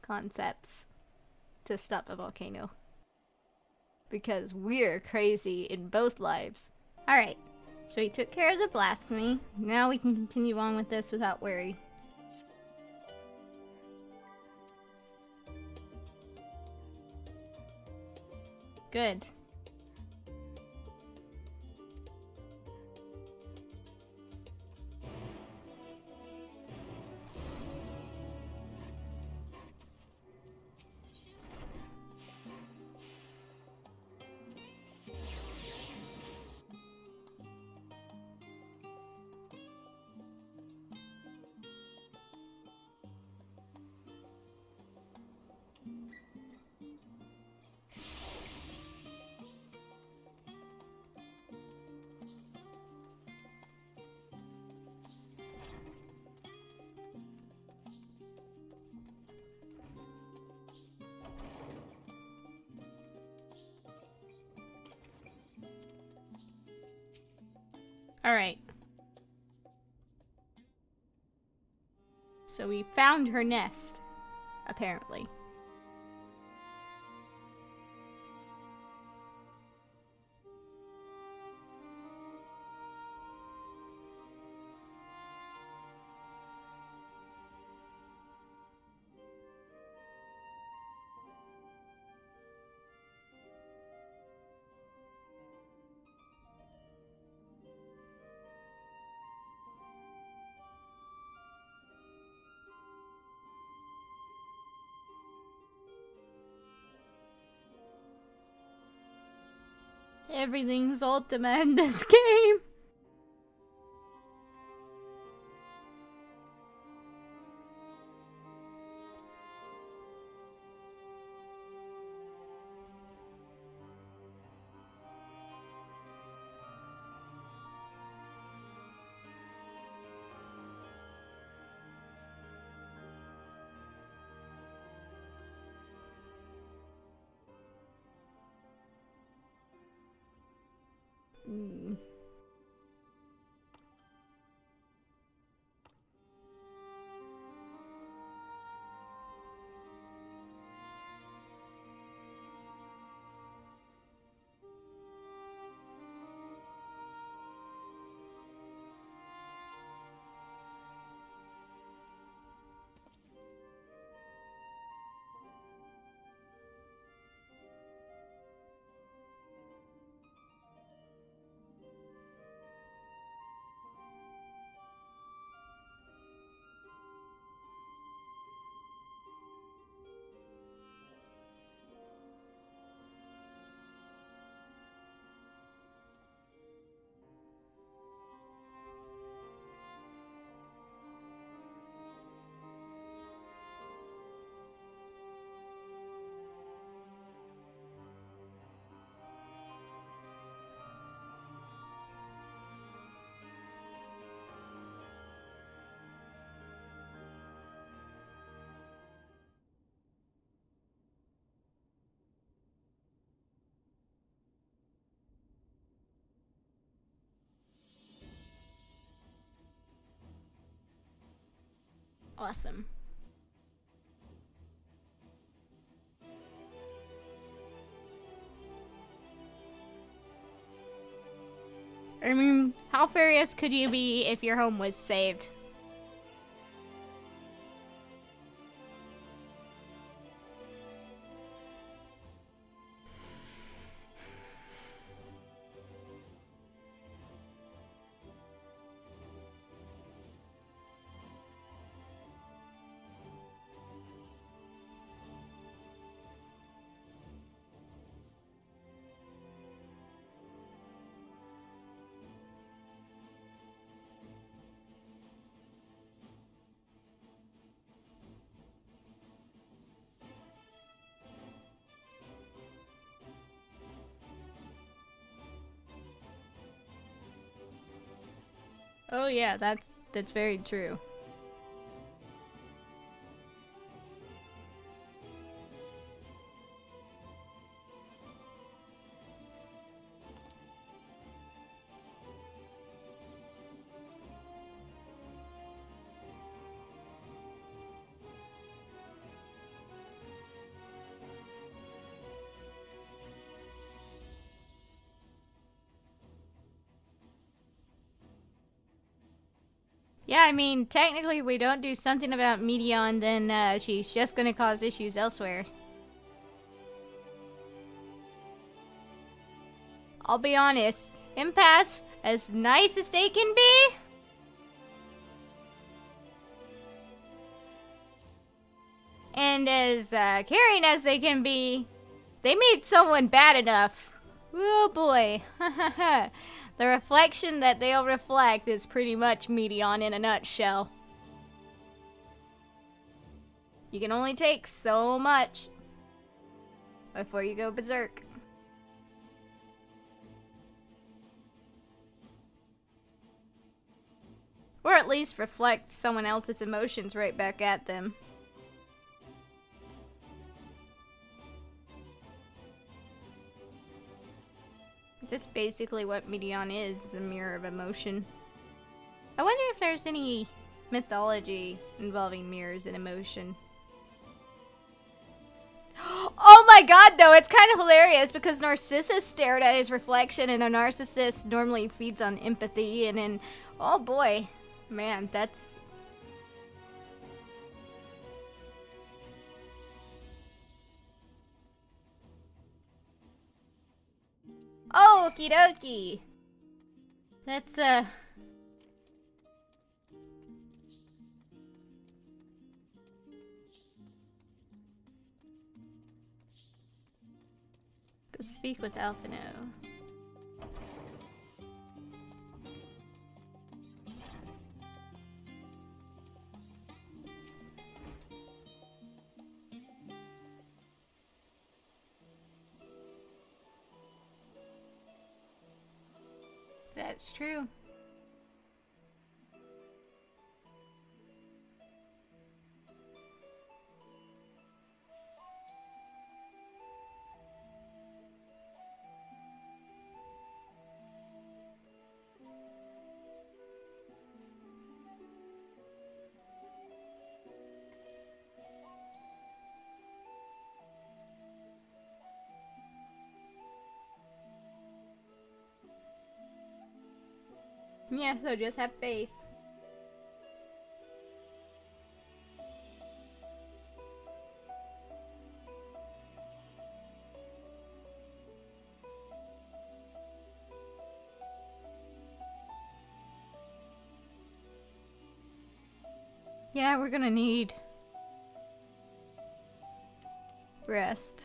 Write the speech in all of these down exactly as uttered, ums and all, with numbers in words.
concepts to stop a volcano. Because we're crazy in both lives. Alright, so we took care of the blasphemy. Now we can continue on with this without worry. Good. Alright. So we found her nest, apparently. Everything's Ultima in this game. Mm. Awesome. I mean, how furious could you be if your home was saved? Oh yeah, that's that's very true. Yeah, I mean, technically, if we don't do something about Medion, then uh, she's just gonna cause issues elsewhere. I'll be honest, Empaths, as nice as they can be, and as uh, caring as they can be, they made someone bad enough. Oh boy. The reflection that they'll reflect is pretty much Medion in a nutshell. You can only take so much before you go berserk. Or at least reflect someone else's emotions right back at them. That's basically what Medion is, is a mirror of emotion. I wonder if there's any mythology involving mirrors and emotion. Oh my god, though, it's kind of hilarious because Narcissus stared at his reflection, and a narcissist normally feeds on empathy, and then, oh boy, man, that's... Oh, okie dokie. That's, uh... go speak with Alphino. That's true. Yeah, so just have faith. Yeah, we're gonna need rest.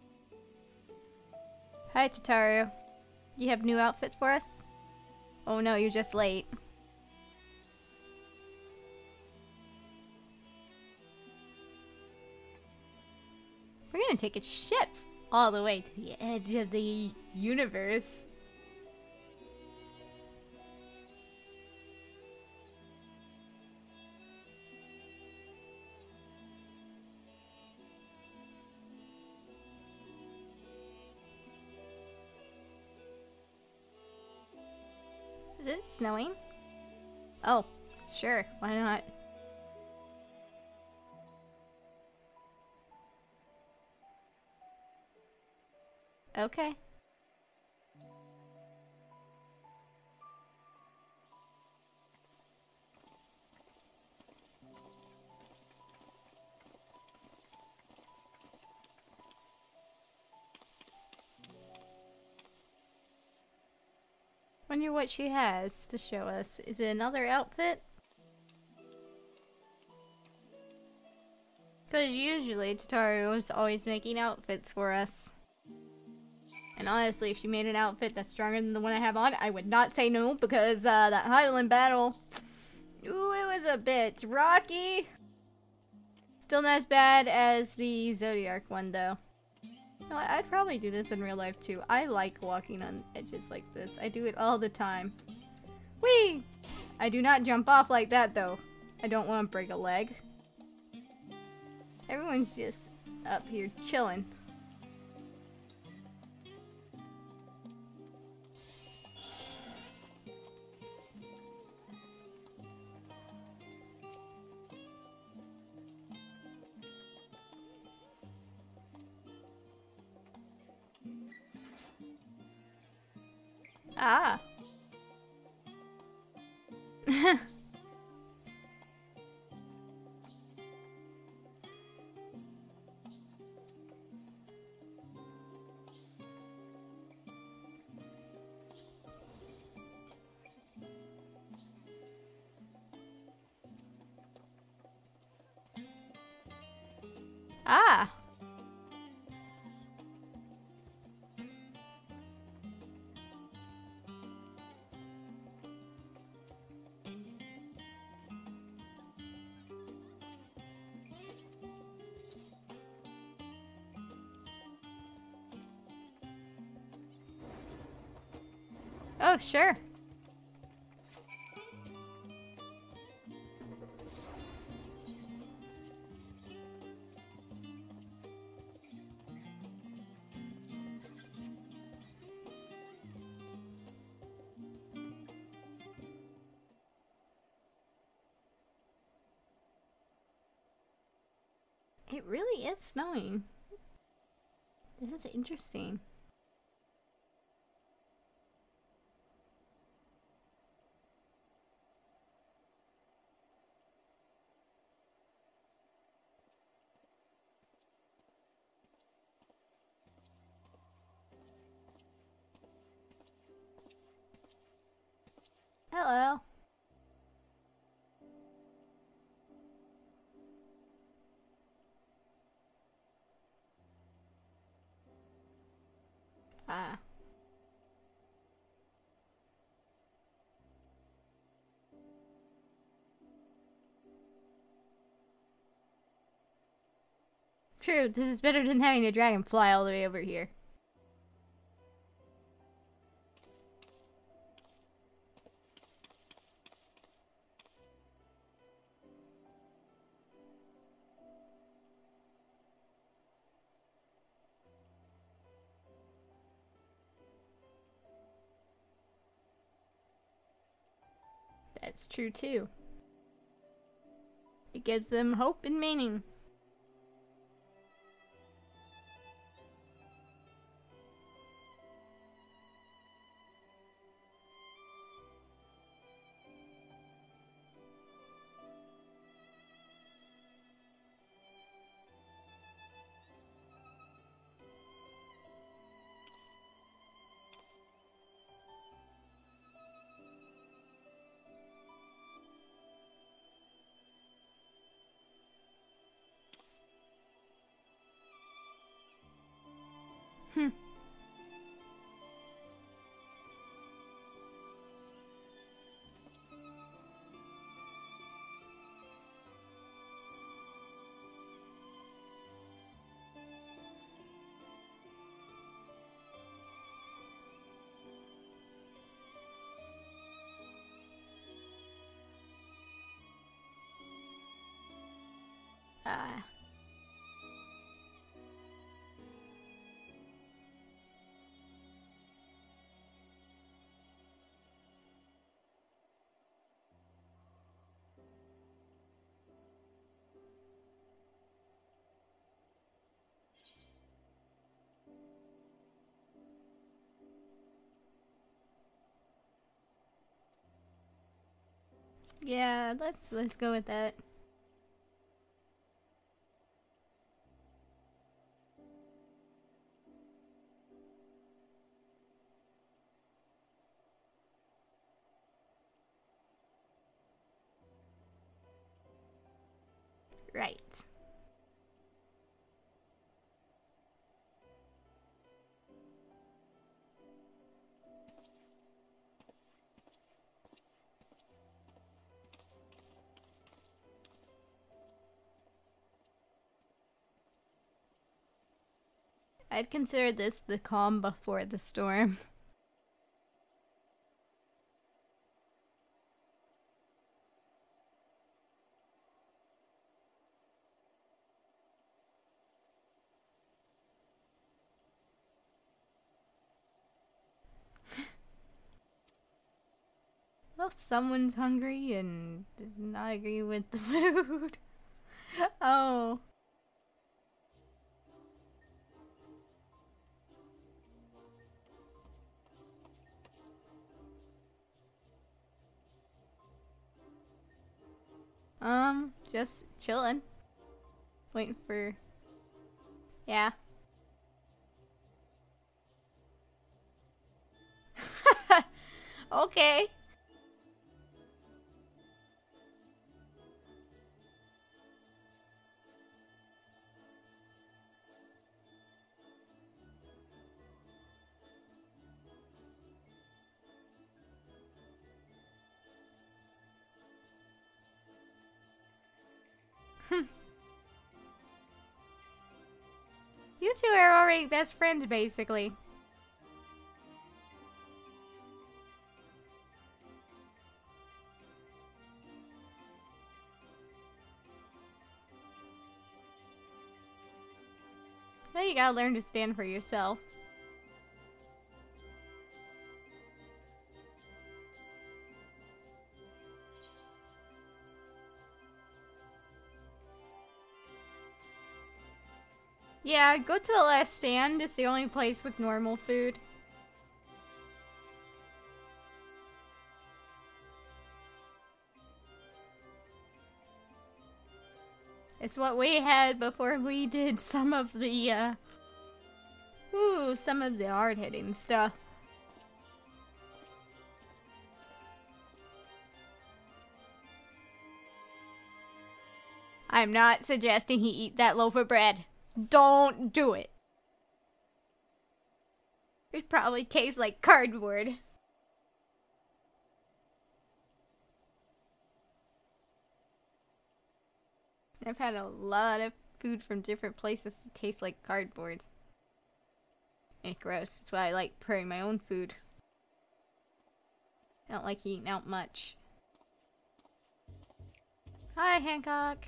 Hi, Tataru. You have new outfits for us? Oh no, you're just late. We're gonna take a ship all the way to the edge of the universe. Is it snowing? Oh, sure, why not? Okay. Wonder what she has to show us. Is it another outfit? Because usually Tataru is always making outfits for us. And honestly, if she made an outfit that's stronger than the one I have on, I would not say no, because uh, that Highland battle, ooh, it was a bit rocky. Still not as bad as the Zodiac one, though. You know what, I'd probably do this in real life, too. I like walking on edges like this. I do it all the time. Whee! I do not jump off like that, though. I don't want to break a leg. Everyone's just up here chilling. Ah. Ah! Oh, sure. It really is snowing. This is interesting. Hello. Ah. True, this is better than having a dragon fly all the way over here. That's true too. It gives them hope and meaning. Hmm. Ah. Yeah, let's let's go with that. Right. I'd consider this the calm before the storm. Well, someone's hungry and does not agree with the food. Oh. Um, just chilling. Waiting for... Yeah. Okay. You two are already best friends, basically. Well, you gotta learn to stand for yourself. Yeah, go to the last stand. It's the only place with normal food. It's what we had before we did some of the, uh... Ooh, some of the hard-hitting stuff. I'm not suggesting he eat that loaf of bread. Don't do it. It probably tastes like cardboard. I've had a lot of food from different places that taste like cardboard. It's gross. That's why I like preparing my own food. I don't like eating out much. Hi, Hancock.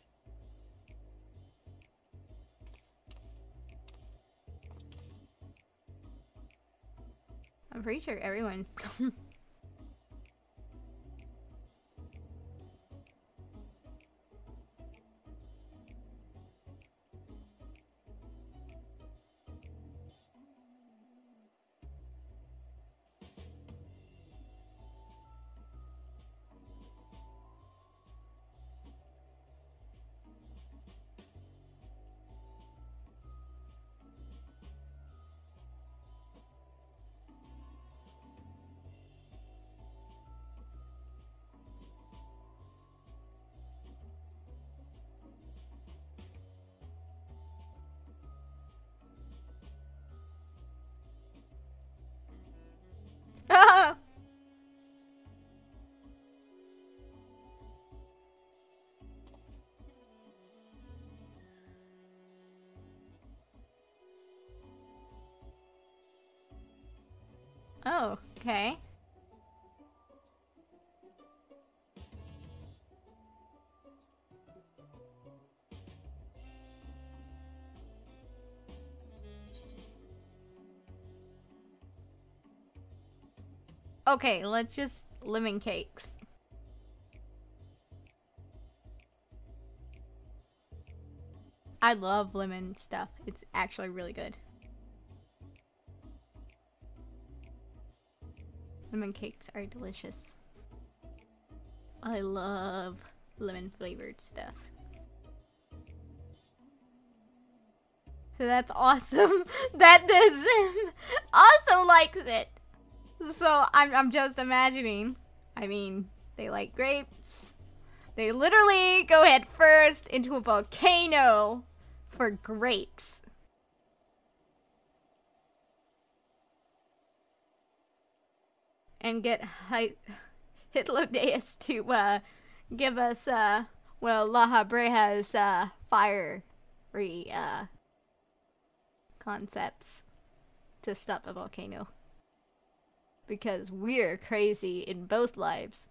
I'm pretty sure everyone's still... Ah! Oh, okay. Okay, let's just lemon cakes. I love lemon stuff. It's actually really good. Lemon cakes are delicious. I love lemon flavored stuff. So that's awesome. That this also likes it. So I'm I'm just imagining. I mean, they like grapes. They literally go head first into a volcano for grapes. And get Hitlodeus to uh, give us, uh, well, La Habreja's uh, fiery uh, concepts to stop a volcano. Because we're crazy in both lives.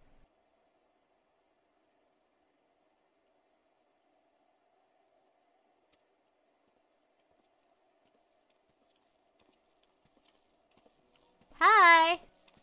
Hi!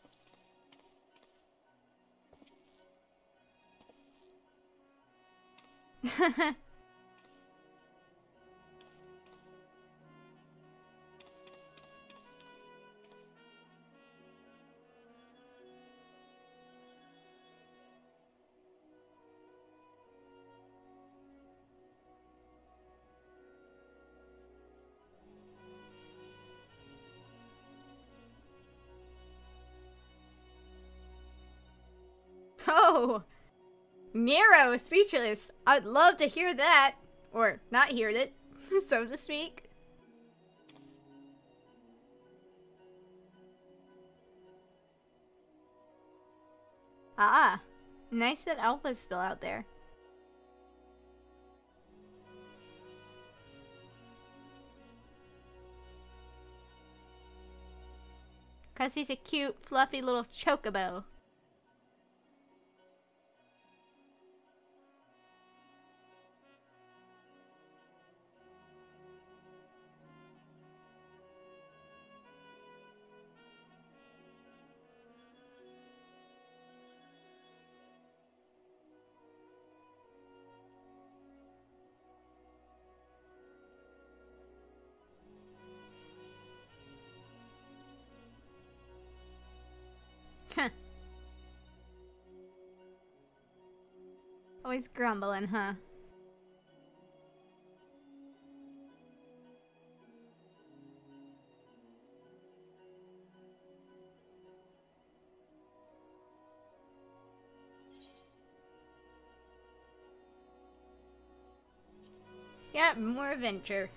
Oh! Nero, speechless. I'd love to hear that. Or not hear it, so to speak. Ah, nice that Alpha's still out there. Because he's a cute, fluffy little chocobo. Always grumbling, huh? Yep, more adventure.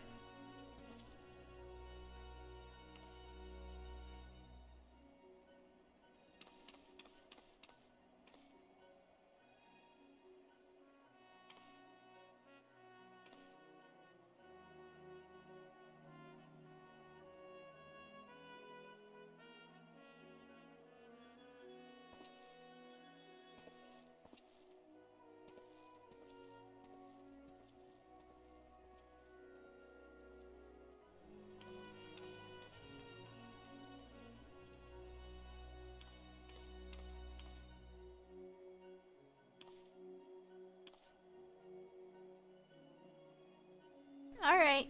Alright.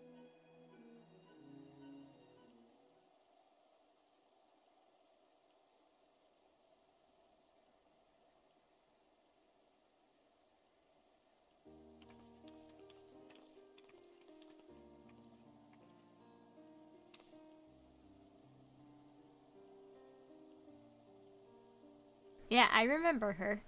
Yeah, I remember her.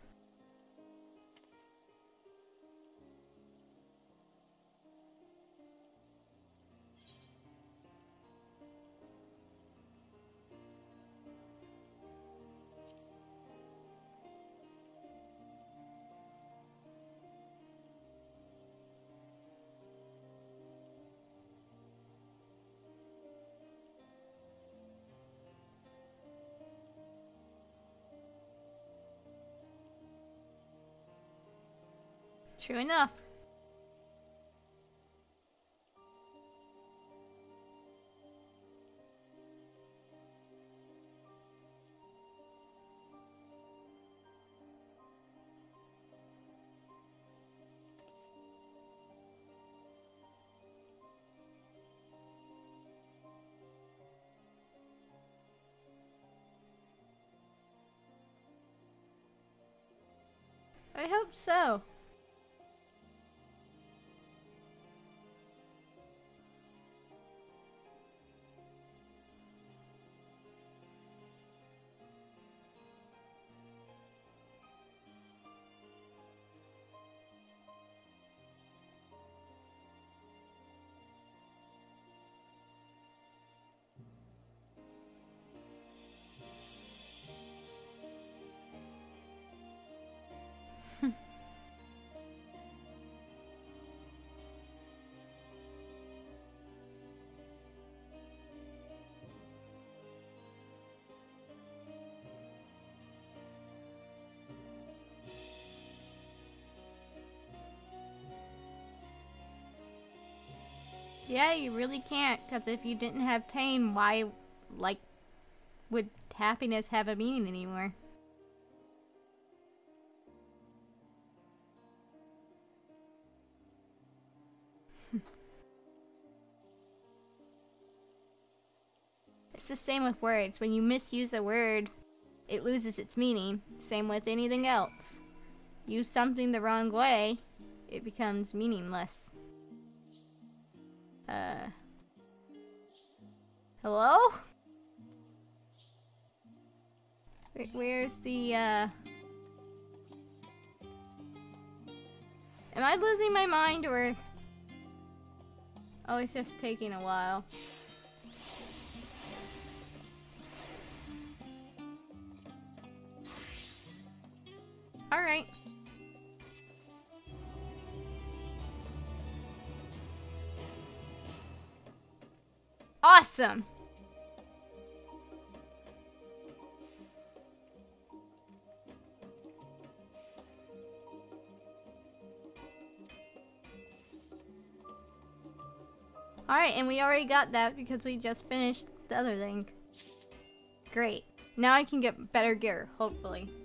True enough. I hope so. Yeah, you really can't, because if you didn't have pain, why, like, would happiness have a meaning anymore? It's the same with words. When you misuse a word, it loses its meaning. Same with anything else. Use something the wrong way, it becomes meaningless. Uh... Hello? Wait, where's the, uh... Am I losing my mind, or... Oh, it's just taking a while. Alright. Awesome! Alright, and we already got that because we just finished the other thing. Great. Now I can get better gear, hopefully.